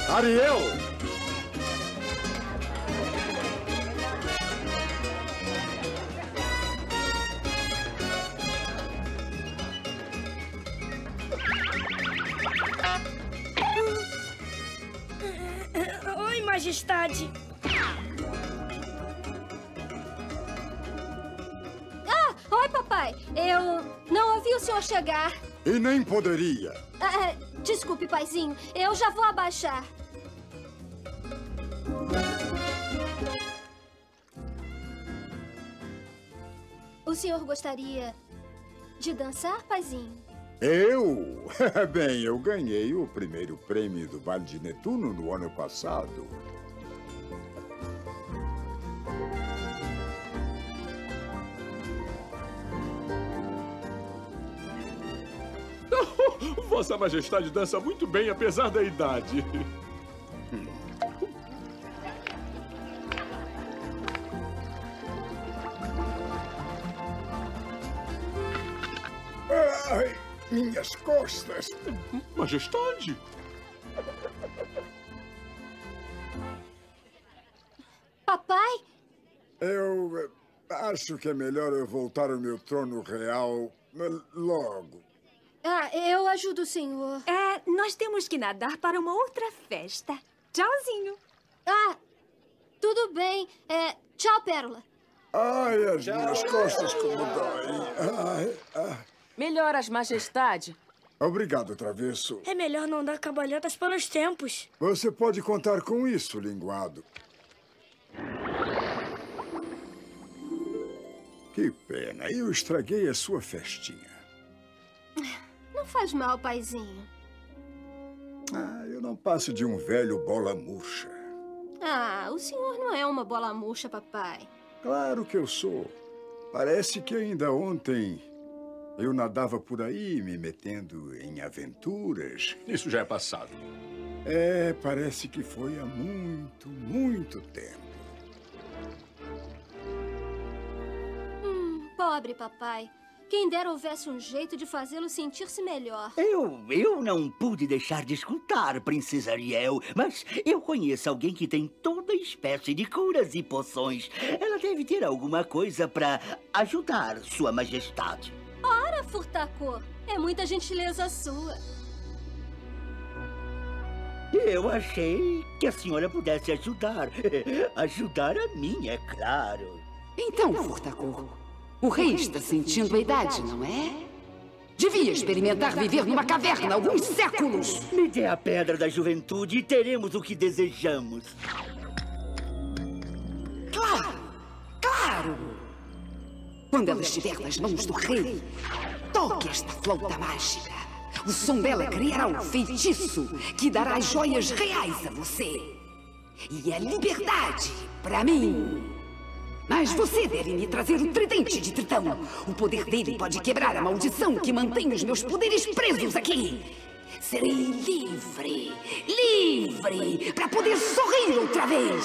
Ariel! Oi, Majestade. Oi, papai. Eu não ouvi o senhor chegar. E nem poderia. Desculpe, paizinho. Eu já vou abaixar. O senhor gostaria de dançar, paizinho? Eu? Bem, eu ganhei o primeiro prêmio do Baile de Netuno no ano passado. Vossa Majestade dança muito bem, apesar da idade. Ai, minhas costas. Majestade? Papai? Eu acho que é melhor eu voltar ao meu trono real logo. Eu ajudo o senhor. Nós temos que nadar para uma outra festa. Tchauzinho. Tudo bem. Tchau, Pérola. Ai, as minhas costas como doem. Melhoras, Majestade. Obrigado, Travesso. É melhor não dar cabalhotas para os tempos. Você pode contar com isso, linguado. Que pena, eu estraguei a sua festinha. Não faz mal, paizinho. Eu não passo de um velho bola murcha. O senhor não é uma bola murcha, papai. Claro que eu sou. Parece que ainda ontem eu nadava por aí me metendo em aventuras. Isso já é passado. Parece que foi há muito, muito tempo. Pobre papai. Quem dera houvesse um jeito de fazê-lo sentir-se melhor. Eu não pude deixar de escutar, Princesa Ariel, mas eu conheço alguém que tem toda espécie de curas e poções. Ela deve ter alguma coisa para ajudar Sua Majestade. Ora, Furtacor, é muita gentileza sua. Eu achei que a senhora pudesse ajudar. Ajudar a mim, é claro. Então, Furtacor, o rei está sentindo a idade, não é? Devia experimentar viver numa caverna alguns séculos. Me dê a pedra da juventude e teremos o que desejamos. Claro! Quando ela estiver nas mãos do rei, toque esta flauta mágica. O som dela criará um feitiço que dará as joias reais a você. E a liberdade para mim. Mas você deve me trazer o tridente de Tritão. O poder dele pode quebrar a maldição que mantém os meus poderes presos aqui. Serei livre, para poder sorrir outra vez.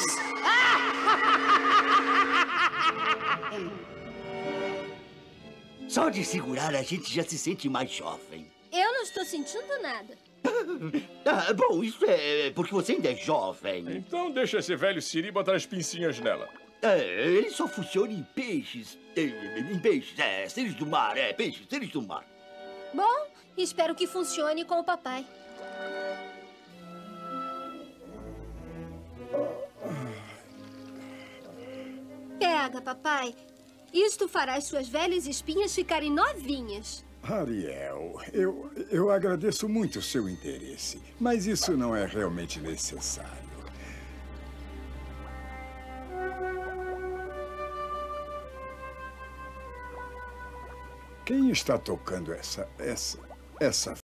Só de segurar a gente já se sente mais jovem. Eu não estou sentindo nada. Bom, isso é porque você ainda é jovem. Então deixa esse velho siri botar as pincinhas nela. Ele só funciona em peixes. Seres do mar, peixes, seres do mar. Bom, espero que funcione com o papai. Pega, papai. Isto fará as suas velhas espinhas ficarem novinhas. Ariel, eu agradeço muito o seu interesse, mas isso não é realmente necessário. Quem está tocando essa